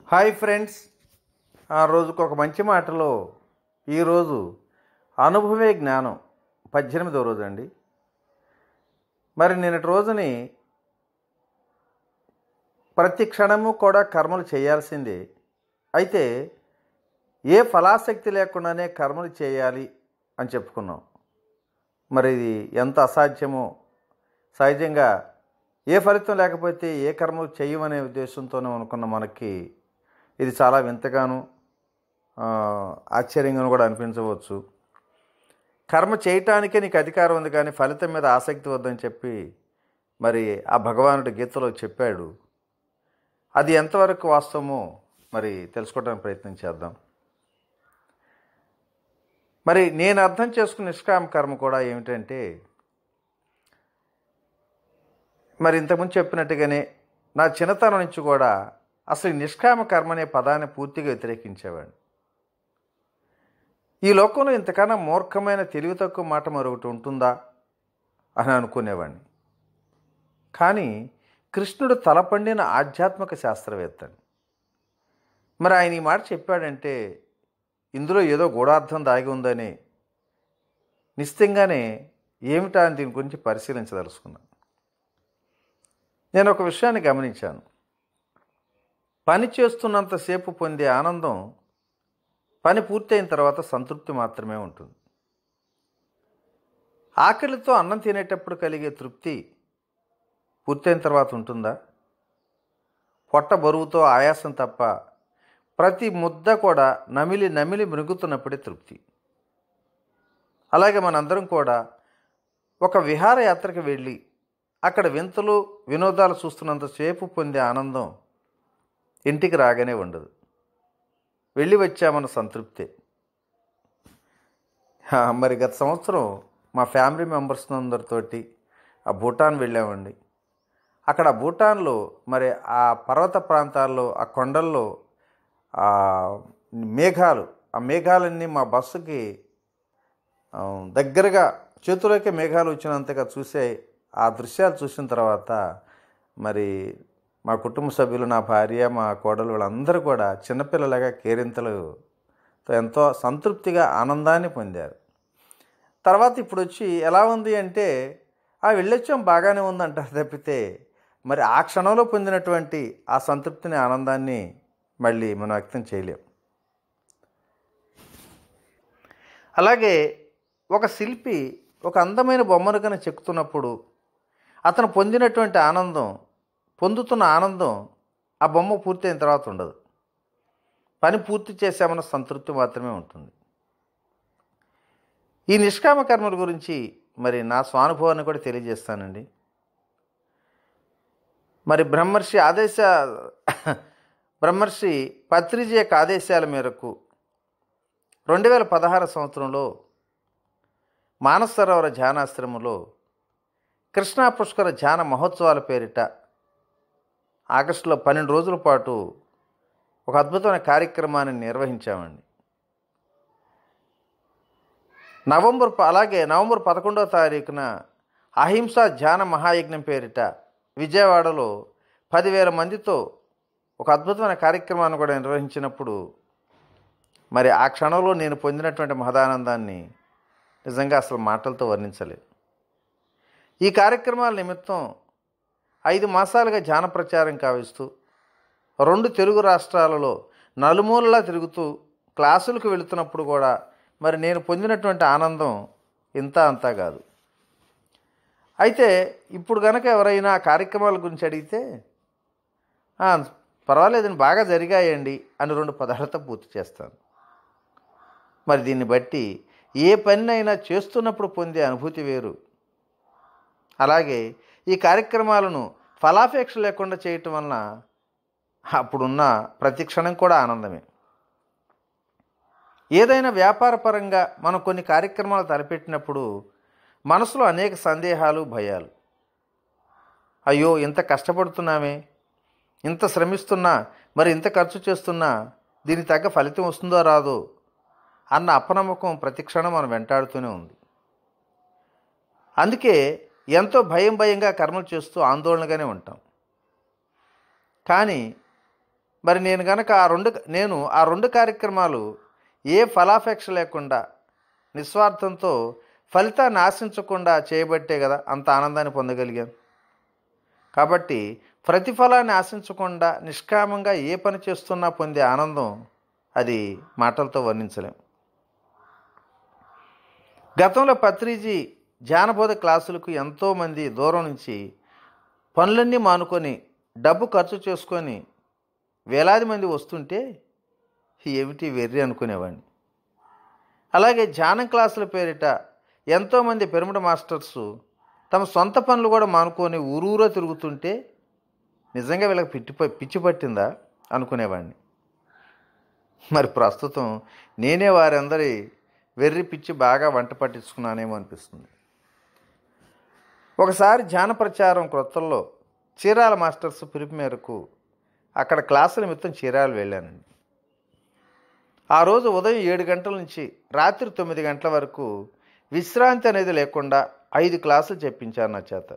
Hi friends, ఆ రోజుకు ఒక మంచి మాటలో ఈరోజు అనుభవే జ్ఞానం 18వ రోజు అండి. మరి నిన్నటి రోజుని ప్రతి క్షణము కూడా కర్మలు చేయాల్సిందే. అయితే ఏ ఫలాసక్తి లేకుండానే కర్మలు చేయాలి అని చెప్పుకున్నాం. మరి ఇది ఎంత అసాధ్యమో, సహజంగా ఏ ఫలితం లేకపోతే ఏ కర్మలు చేయమనే ఉద్దేశంతోనే అనుకున్న మనకి ఇది చాలా వింతగాను ఆశ్చర్యంగాను కూడా అనిపించవచ్చు. కర్మ చేయటానికే నీకు అధికారం ఉంది, కానీ ఫలితం మీద ఆసక్తి వద్దని చెప్పి మరి ఆ భగవానుడు గీతలో చెప్పాడు. అది ఎంతవరకు వాస్తవమో మరి తెలుసుకోవడానికి ప్రయత్నం చేద్దాం. మరి నేను అర్థం చేసుకున్న నిష్కామ కర్మ కూడా ఏమిటంటే, మరి ఇంతకుముందు చెప్పినట్టుగానే నా చిన్నతనం నుంచి కూడా అసలు నిష్కామ కర్మ అనే పదాన్ని పూర్తిగా వ్యతిరేకించేవాడిని. ఈ లోకంలో ఇంతకన్నా మూర్ఖమైన తెలివి తక్కువ మాట మరొకటి ఉంటుందా అని అనుకునేవాడిని. కానీ కృష్ణుడు తలపండిన ఆధ్యాత్మిక శాస్త్రవేత్తని. మరి ఆయన ఈ మాట చెప్పాడంటే ఇందులో ఏదో గూఢార్థం దాగి ఉందని నిశ్చితంగానే ఏమిటా అని దీని గురించి పరిశీలించదలుచుకున్నాను. నేను ఒక విషయాన్ని గమనించాను. పని చేస్తున్నంతసేపు పొందే ఆనందం పని పూర్తయిన తర్వాత సంతృప్తి మాత్రమే ఉంటుంది. ఆకలితో అన్నం తినేటప్పుడు కలిగే తృప్తి పూర్తయిన తర్వాత ఉంటుందా? పొట్ట బరువుతో ఆయాసం తప్ప ప్రతి ముద్ద కూడా నమిలి నమిలి మృగుతున్నప్పుడే తృప్తి. అలాగే మనందరం కూడా ఒక విహారయాత్రకు వెళ్ళి అక్కడ వింతలు వినోదాలు చూస్తున్నంతసేపు పొందే ఆనందం ఇంటికి రాగానే ఉండదు. వెళ్ళి వచ్చామన్న సంతృప్తే. మరి గత సంవత్సరం మా ఫ్యామిలీ మెంబర్స్ అందరితోటి ఆ భూటాన్ వెళ్ళామండి. అక్కడ భూటాన్లో మరి ఆ పర్వత ప్రాంతాల్లో, ఆ కొండల్లో ఆ మేఘాలన్నీ మా బస్సుకి దగ్గరగా చేతులకే మేఘాలు వచ్చినంతగా చూసే ఆ దృశ్యాలు చూసిన తర్వాత మరి మా కుటుంబ సభ్యులు, నా భార్య, మా కోడలు వాళ్ళందరూ కూడా చిన్నపిల్లలుగా కేరింతలతో ఎంతో సంతృప్తిగా ఆనందాన్ని పొందారు. తర్వాత ఇప్పుడు వచ్చి ఎలా ఉంది అంటే వెళ్ళొచ్చాం బాగానే ఉందంటారు తప్పితే మరి ఆ క్షణంలో పొందినటువంటి ఆ సంతృప్తిని, ఆనందాన్ని మళ్ళీ మనం వ్యక్తం చేయలేం. అలాగే ఒక శిల్పి ఒక అందమైన బొమ్మను కనుక చెక్కుతున్నప్పుడు అతను పొందుతున్న ఆనందం ఆ బొమ్మ పూర్తయిన తర్వాత ఉండదు. పని పూర్తి చేశామన్న సంతృప్తి మాత్రమే ఉంటుంది. ఈ నిష్కామ కర్మల గురించి మరి నా స్వానుభవాన్ని కూడా తెలియజేస్తానండి. మరి బ్రహ్మర్షి పత్రిజీ యొక్క ఆదేశాల మేరకు 2016 సంవత్సరంలో మానస సరోవర ధ్యానాశ్రమంలో కృష్ణా పుష్కర ధ్యాన మహోత్సవాల పేరిట ఆగస్టులో 12 రోజుల పాటు ఒక అద్భుతమైన కార్యక్రమాన్ని నిర్వహించామండి. నవంబర్ 11వ తారీఖున అహింసా ధ్యాన మహాయజ్ఞం పేరిట విజయవాడలో 10,000 మందితో ఒక అద్భుతమైన కార్యక్రమాన్ని కూడా నిర్వహించినప్పుడు మరి ఆ క్షణంలో నేను పొందినటువంటి మహదానందాన్ని నిజంగా అసలు మాటలతో వర్ణించలేదు. ఈ కార్యక్రమాల నిమిత్తం 5 మాసాలుగా ధ్యాన ప్రచారం కావిస్తూ 2 తెలుగు రాష్ట్రాలలో నలుమూలలా తిరుగుతూ క్లాసులకు వెళుతున్నప్పుడు కూడా మరి నేను పొందినటువంటి ఆనందం ఇంత అంతా కాదు. అయితే ఇప్పుడు కనుక ఎవరైనా ఆ కార్యక్రమాల గురించి అడిగితే పర్వాలేదండి, బాగా జరిగాయండి అని 2 పదాలతో పూర్తి చేస్తాను. మరి దీన్ని బట్టి ఏ పనినైనా చేస్తున్నప్పుడు పొందే అనుభూతి వేరు. అలాగే ఈ కార్యక్రమాలను ఫలాపేక్ష లేకుండా చేయటం వలన అప్పుడున్న ప్రతి క్షణం కూడా ఆనందమే. ఏదైనా వ్యాపారపరంగా మనం కొన్ని కార్యక్రమాలు తలపెట్టినప్పుడు మనసులో అనేక సందేహాలు, భయాలు. అయ్యో, ఇంత కష్టపడుతున్నామే, ఇంత శ్రమిస్తున్నా, మరి ఇంత ఖర్చు చేస్తున్నా దీనికి తగ్గ ఫలితం వస్తుందో రాదో అన్న అపనమ్మకం ప్రతి క్షణం మనం వెంటాడుతూనే ఉంది. అందుకే ఎంతో భయంగా కర్మలు చేస్తూ ఆందోళనగానే ఉంటాం. కానీ మరి నేను కనుక ఆ రెండు కార్యక్రమాలు ఏ ఫలాపేక్ష లేకుండా నిస్వార్థంతో ఫలితాన్ని ఆశించకుండా చేయబట్టే కదా అంత ఆనందాన్ని పొందగలిగాను. కాబట్టి ప్రతిఫలాన్ని ఆశించకుండా నిష్కామంగా ఏ పని చేస్తున్నా పొందే ఆనందం అది మాటలతో వర్ణించలేం. గతంలో పత్రిజీ జానబోధ క్లాసులకు ఎంతోమంది దూరం నుంచి పనులన్నీ మానుకొని డబ్బు ఖర్చు చేసుకొని వేలాది మంది వస్తుంటే ఏమిటి వెర్రి అనుకునేవాడిని. అలాగే ధ్యానం క్లాసుల పేరిట ఎంతోమంది పిరమిడ్ మాస్టర్సు తమ సొంత పనులు కూడా మానుకొని ఊరూరో తిరుగుతుంటే నిజంగా వీళ్ళకి పిచ్చి పట్టిందా అనుకునేవాడిని. మరి ప్రస్తుతం నేనే వారందరి వెర్రి పిచ్చి బాగా వంట పట్టించుకున్నానేమో అనిపిస్తుంది. ఒకసారి ధ్యాన ప్రచారం క్రొత్తల్లో చీరాల మాస్టర్స్ పిలుపు మేరకు అక్కడ క్లాసుల నిమిత్తం చీరాలు వెళ్ళానండి. ఆ రోజు ఉదయం 7 గంటల నుంచి రాత్రి 9 గంటల వరకు విశ్రాంతి అనేది లేకుండా 5 క్లాసులు చెప్పించారు నా చేత.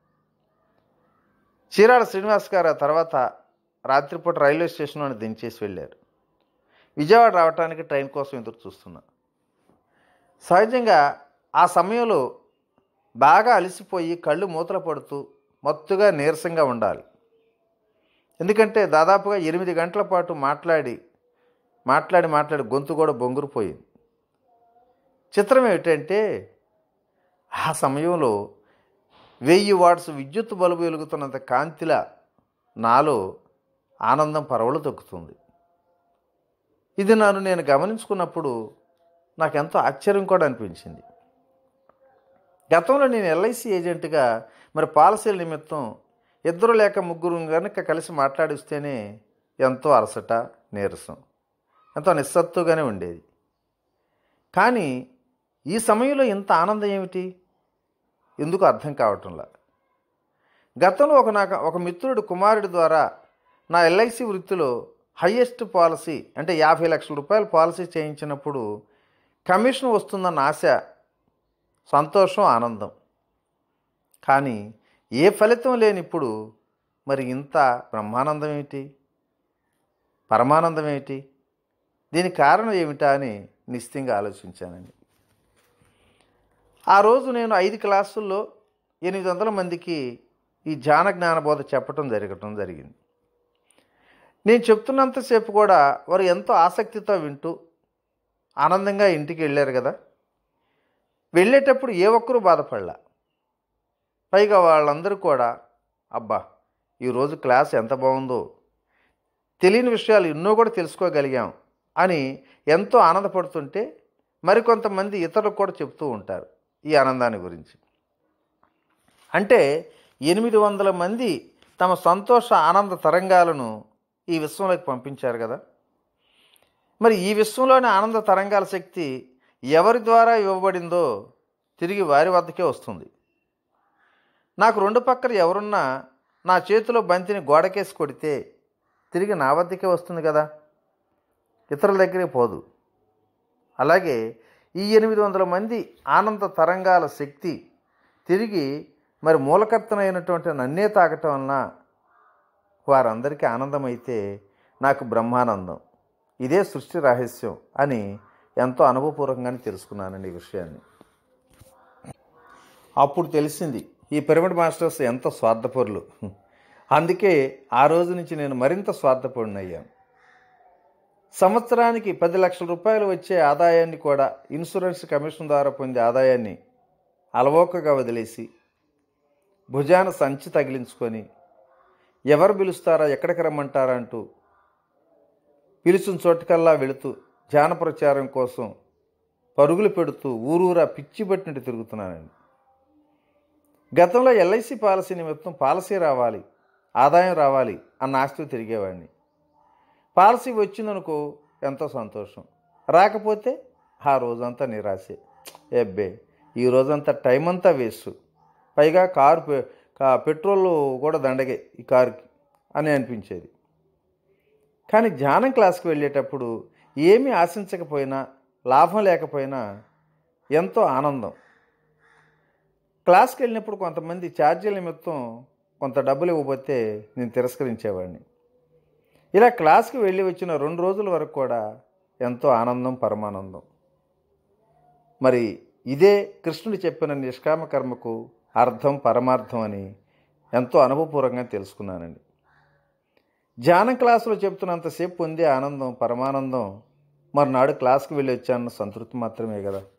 చీరాల శ్రీనివాస్ గారు ఆ తర్వాత రాత్రిపూట రైల్వే స్టేషన్లోని దించేసి వెళ్ళారు. విజయవాడ రావడానికి ట్రైన్ కోసం ఎదురు చూస్తున్నా. సహజంగా ఆ సమయంలో బాగా అలసిపోయి కళ్ళు మూతలు పడుతూ మత్తుగా నీరసంగా ఉండాలి. ఎందుకంటే దాదాపుగా 8 గంటల పాటు మాట్లాడి గొంతు కూడా బొంగురుపోయింది. చిత్రం ఏమిటంటే ఆ సమయంలో 1000 వాట్స్ విద్యుత్ బల్బు వెలుగుతున్నంత కాంతిలా నాలో ఆనందం పరవలు తొక్కుతుంది. ఇది నేను గమనించుకున్నప్పుడు నాకెంతో ఆశ్చర్యం కూడా అనిపించింది. గతంలో నేను ఎల్ఐసి ఏజెంట్గా మరి పాలసీల నిమిత్తం 2 లేక 3 కనుక కలిసి మాట్లాడిస్తేనే ఎంతో అలసట, నీరసం, ఎంతో నిస్సత్తుగానే ఉండేది. కానీ ఈ సమయంలో ఇంత ఆనందం ఏమిటి, ఎందుకు అర్థం కావటంలా. గతంలో ఒక మిత్రుడు కుమారుడి ద్వారా నా ఎల్ఐసి వృత్తిలో హయ్యెస్ట్ పాలసీ అంటే 50 లక్షల రూపాయల పాలసీ చేయించినప్పుడు కమిషన్ వస్తుందన్న ఆశ, సంతోషం, ఆనందం. కానీ ఏ ఫలితం లేని ఇప్పుడు మరి ఇంత బ్రహ్మానందం ఏమిటి, పరమానందం ఏమిటి, దీనికి కారణం ఏమిటా అని నిశ్చితంగా ఆలోచించానండి. ఆ రోజు నేను 5 క్లాసుల్లో 800 మందికి ఈ జ్ఞానబోధ చెప్పటం జరిగింది. నేను చెప్తున్నంతసేపు కూడా వారు ఎంతో ఆసక్తితో వింటూ ఆనందంగా ఇంటికి వెళ్ళారు కదా. వెళ్ళేటప్పుడు ఏ ఒక్కరూ బాధపడలా. పైగా వాళ్ళందరూ కూడా అబ్బా ఈరోజు క్లాస్ ఎంత బాగుందో, తెలియని విషయాలు ఎన్నో కూడా తెలుసుకోగలిగాం అని ఎంతో ఆనందపడుతుంటే మరికొంతమంది ఇతరులకు కూడా చెప్తూ ఉంటారు ఈ ఆనందాన్ని గురించి. అంటే 800 మంది తమ సంతోష ఆనంద తరంగాలను ఈ విశ్వంలోకి పంపించారు కదా. మరి ఈ విశ్వంలోని ఆనంద తరంగాల శక్తి ఎవరి ద్వారా ఇవ్వబడిందో తిరిగి వారి వద్దకే వస్తుంది. నాకు 2 పక్కన ఎవరున్నా నా చేతిలో బంతిని గోడకేసి కొడితే తిరిగి నా వద్దకే వస్తుంది కదా, ఇతరుల దగ్గరికి పోదు. అలాగే ఈ 800 మంది ఆనంద తరంగాల శక్తి తిరిగి మరి మూలకర్తనైనటువంటి నన్నే తాకటం వలన వారందరికీ ఆనందమైతే నాకు బ్రహ్మానందం. ఇదే సృష్టి రహస్యం అని ఎంతో అనుభవపూర్వకంగానే తెలుసుకున్నానండి ఈ విషయాన్ని. అప్పుడు తెలిసింది ఈ పిరమిడ్ మాస్టర్స్ ఎంత స్వార్థపరులు. అందుకే ఆ రోజు నుంచి నేను మరింత స్వార్థపరునయ్యాను. సంవత్సరానికి 10 లక్షల రూపాయలు వచ్చే ఆదాయాన్ని కూడా ఇన్సూరెన్స్ కమిషన్ ద్వారా పొందే ఆదాయాన్ని అలవోకగా వదిలేసి భుజాన సంచి తగిలించుకొని ఎవరు పిలుస్తారా, ఎక్కడికి రమ్మంటారా అంటూ పిలిచిన చోటుకల్లా వెళుతూ ధ్యాన ప్రచారం కోసం పరుగులు పెడుతూ ఊరూరా పిచ్చి పట్టినట్టు తిరుగుతున్నానండి. గతంలో ఎల్ఐసి పాలసీ నిమిత్తం పాలసీ రావాలి, ఆదాయం రావాలి అన్న ఆస్తి తిరిగేవాడిని. పాలసీ వచ్చిందనుకో ఎంతో సంతోషం, రాకపోతే ఆ రోజంతా నిరాశే. ఎబ్బే ఈ రోజంతా టైం అంతా వేస్ట్, పైగా పెట్రోల్ కూడా దండగే ఈ కారుకి అని అనిపించేది. కానీ ధ్యానం క్లాస్కి వెళ్ళేటప్పుడు ఏమీ ఆశించకపోయినా లాభం లేకపోయినా ఎంతో ఆనందం. క్లాస్కి వెళ్ళినప్పుడు కొంతమంది ఛార్జీల నిమిత్తం కొంత డబ్బులు ఇవ్వబోతే నేను తిరస్కరించేవాడిని. ఇలా క్లాస్కి వెళ్ళి వచ్చిన 2 రోజుల వరకు కూడా ఎంతో ఆనందం, పరమానందం. మరి ఇదే కృష్ణుడు చెప్పిన నిష్కామ కర్మకు అర్థం, పరమార్థం అని ఎంతో అనుభవపూర్వకంగా తెలుసుకున్నానండి. ధ్యానం క్లాసులో చెప్తున్నంతసేపు పొందే ఆనందం, పరమానందం మరునాడు క్లాస్కి వెళ్ళి వచ్చానన్న సంతృప్తి మాత్రమే కదా.